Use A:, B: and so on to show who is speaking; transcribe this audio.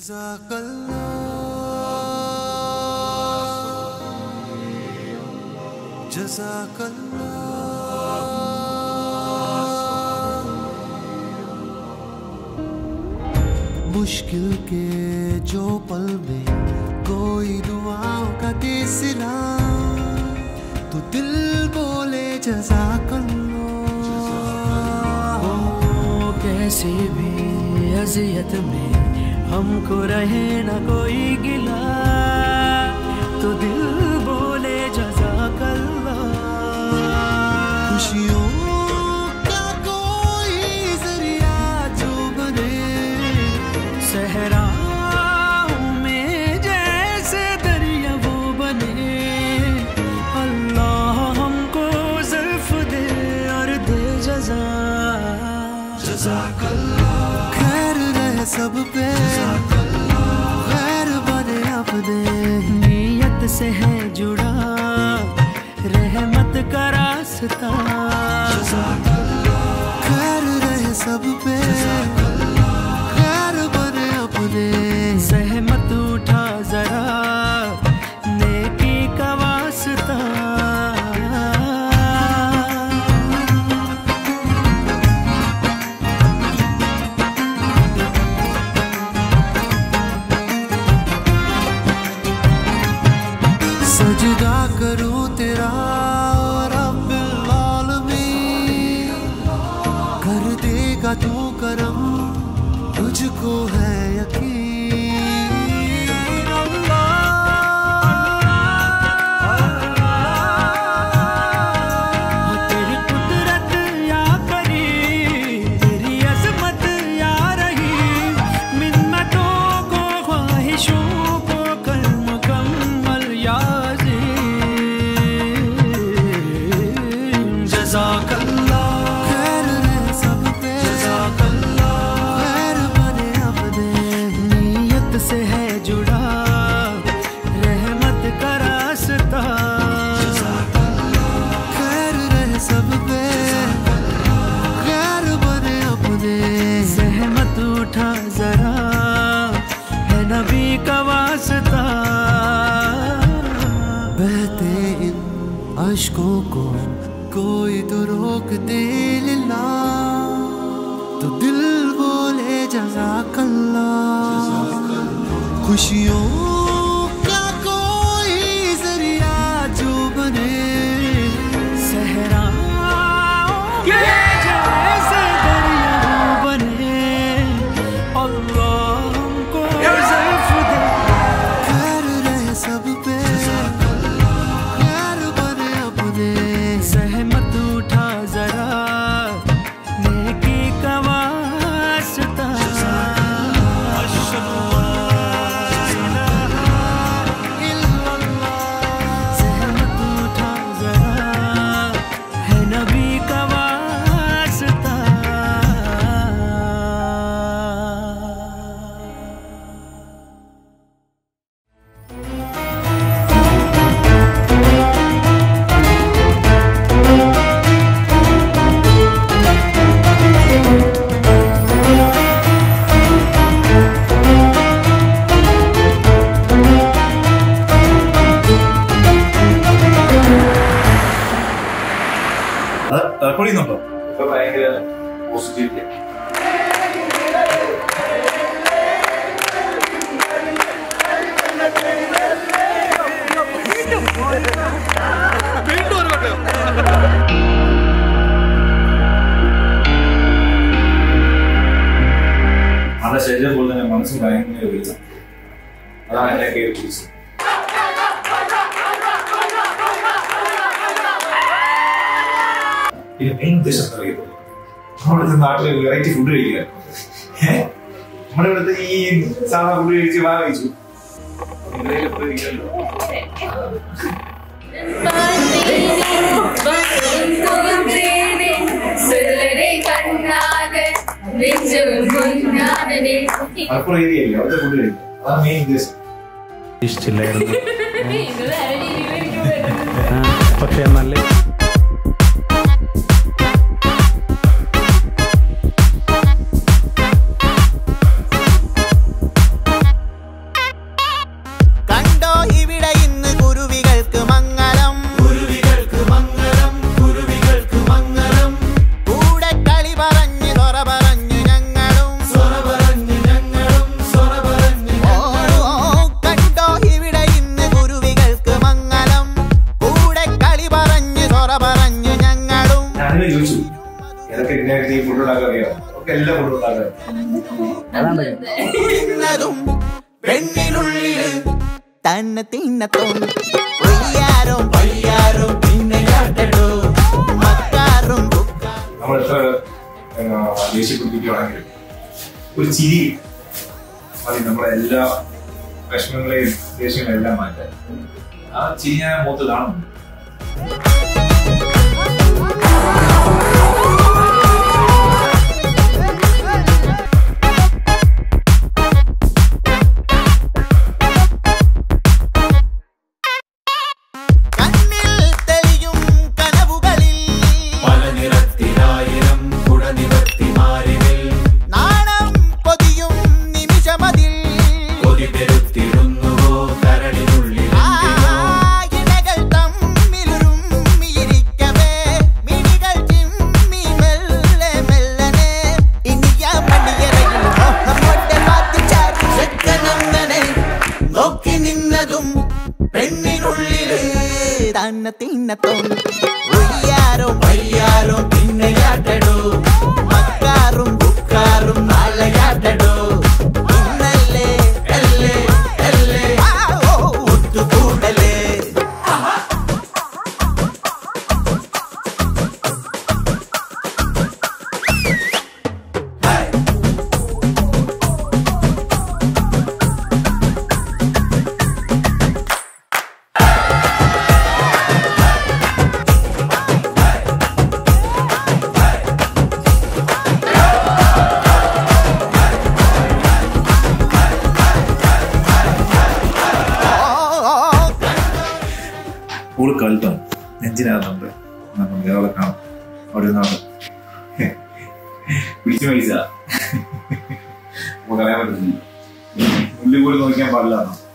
A: मुश्किल के जो पल में कोई दुआओं का सिला तो दिल बोले जज़ाकल्लाह।
B: कैसी भी अज़ियत में हमको रहे ना कोई गिला तो दिल बोले जज़ाकल्लाह।
A: खुशियों का कोई जरिया जो बने
B: सहराओं में जैसे दरिया वो बने। अल्लाह हमको ज़ुल्फ़ दे और दे जज़ा।
A: खैर रहे सब पे, खैर बने अपने।
B: नीयत से है जुड़ा रहमत का रास्ता।
A: खैर रहे सब पे, खैर बने अपने।
B: सहमत उठा जरा नेकी का वास्ता।
A: सजदा करूं तेरा रब्बिल आलमीन, कर देगा तू करम तुझको है यकीन।
B: तेरी कुदरत या करी, तेरी अज़मत या रही, मिन्नतों को ख्वाहिशों को कर मुकम्मल या जज़ाकल्लाह।
A: खैर रहे सब पे, खैर बने अपने।
B: नीयत से है जुड़ा रहमत का रास्ता।
A: खैर रहे सब पे, खैर बने अपने।
B: सहमत उठा जरा है नबी का वास्ता।
A: बहते इन अश्कों को कोई तो रोक दे लिल्ला तो दिल बोले जज़ाकल्लाह। खुशियों का कोई जरिया जो बने
B: सहराओं के जैसे दरिया बने। अल्लाह हमको ज़ुल्फ़ दे।
A: खैर रहे सब पे, खैर बने अपने।
B: सहमत उठा जरा नेकी का वास्ता। सहमत उठा जरा है नबी का वास्ता।
C: റെക്കോർഡിംഗ് ഇപ്പൊ ഭയങ്കര പോസിറ്റിവിറ്റി. നല്ല ശരീരം പോലെ തന്നെ മനസ്സ് ഭയങ്കര വീഴ്ച. അതാണ് എന്നെ കയറി പിടിച്ചത്. നമ്മുടെ നാട്ടില് വെറൈറ്റി ഫുഡ് കഴിക്കുക. നമ്മുടെ ഇവിടുത്തെ ഈ സാധാ ഫുഡ് കഴിച്ച് വാങ്ങിച്ചു. അപ്പുറം ഏരിയല്ലേ അവിടുത്തെ ഫുഡ് കഴിക്കും. അതാണ് മെയിൻ ഉദ്ദേശം.
D: ഇഷ്ടമില്ലായിരുന്നു പക്ഷെ നല്ല
C: ഒക്കെ എല്ലാം കൊണ്ടുവന്നാണ്.
A: തന്നെ തിന്നത്തും ഒയ്യാരും പയ്യാരും പിന്നെ കേട്ടോ മക്കാരും
C: നമ്മൾ എത്ര ദേഷ്യപ്പെടുത്തിക്കുകയാണെങ്കിലും ഒരു ചിരി മതി നമ്മളെ എല്ലാ വിഷമങ്ങളെയും ദേഷ്യങ്ങളെയും എല്ലാം മാറ്റാൻ. ആ ചിരി ഞാൻ മുഖത്ത് കാണുന്നുണ്ട്. തന്നെ തിന്നത്തും ഒയ്യാരും പയ്യാരും പിന്നെ കേട്ടോ മക്കാരും ബുക്കാരും നാളെ കേട്ടോ ഇന്നല്ലേ അല്ലേ അല്ലേ ഒത്തുകൂടലേ. ഒരു കൽപ്പം നെഞ്ചിനകത്തുണ്ട്. നമുക്ക് അവിടെ കാണാം. അവിടെ ഇരുന്നാണ് പിടിച്ചു പൈസ നമുക്ക് അറിയാൻ പറ്റുന്നില്ല. ഉള്ളി പോലും നോക്കാൻ പാടില്ല.